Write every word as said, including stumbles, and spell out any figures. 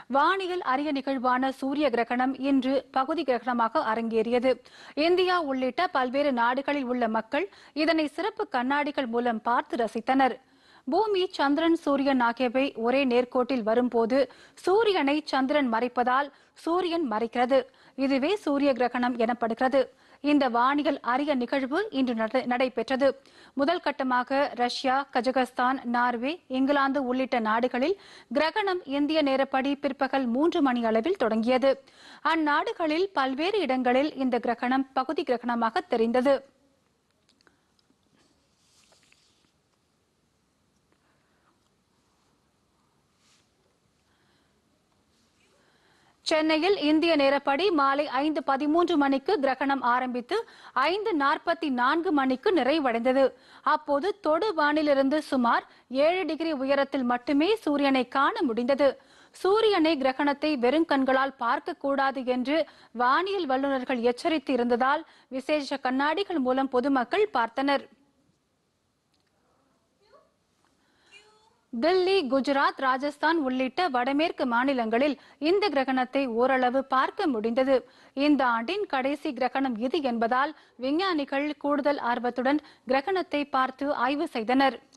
வானியல் அரிய நிகழ்வான சூரிய கிரகணம் இன்று பகுதி கிரகணமாக அரங்கேறியது. இந்தியா உள்ளிட்ட பல்வேறு நாடுகளில் உள்ள மக்கள் இதனை சிறப்பு கண்ணாடிகள் மூலம் பார்த்து ரசித்தனர். பூமி, சந்திரன், சூரியன் ஆகியவை ஒரே நேர்கோட்டில் வரும்போது சூரியனை சந்திரன் மறைப்பதால் சூரியன் மறைக்கிறது. இதுவே சூரிய கிரகணம் எனப்படுகிறது. இந்த வானியல் அரிய நிகழ்வு இன்று நடைபெற்றது. முதல் கட்டமாக ரஷ்யா, கஜகஸ்தான், நார்வே, இங்கிலாந்து உள்ளிட்ட நாடுகளில் கிரகணம் இந்திய நேரப்படி பிற்பகல் மூன்று மணி அளவில் தொடங்கியது. அந்நாடுகளில் பல்வேறு இடங்களில் இந்த கிரகணம் பகுதி கிரகணமாக தெரிந்தது. சென்னையில் இந்திய நேரப்படி மாலை ஐந்து பதிமூன்று மணிக்கு கிரகணம் ஆரம்பித்து ஐந்து நாற்பத்தி நான்கு மணிக்கு நிறைவடைந்தது. அப்போது தொடு வானிலிருந்து சுமார் ஏழு டிகிரி உயரத்தில் மட்டுமே சூரியனை காண முடிந்தது. சூரியனை கிரகணத்தை வெறும் கண்களால் பார்க்க கூடாது என்று வானியல் வல்லுநர்கள் எச்சரித்து இருந்ததால் விசேஷ கண்ணாடிகள் மூலம் பொதுமக்கள் பார்த்தனர். தில்லி, குஜராத், ராஜஸ்தான் உள்ளிட்ட வடமேற்கு மாநிலங்களில் இந்த கிரகணத்தை ஓரளவு பார்க்க முடிந்தது. இந்த ஆண்டின் கடைசி கிரகணம் இது என்பதால் விஞ்ஞானிகள் கூடுதல் ஆர்வத்துடன் கிரகணத்தை பார்த்து ஆய்வு செய்தனர்.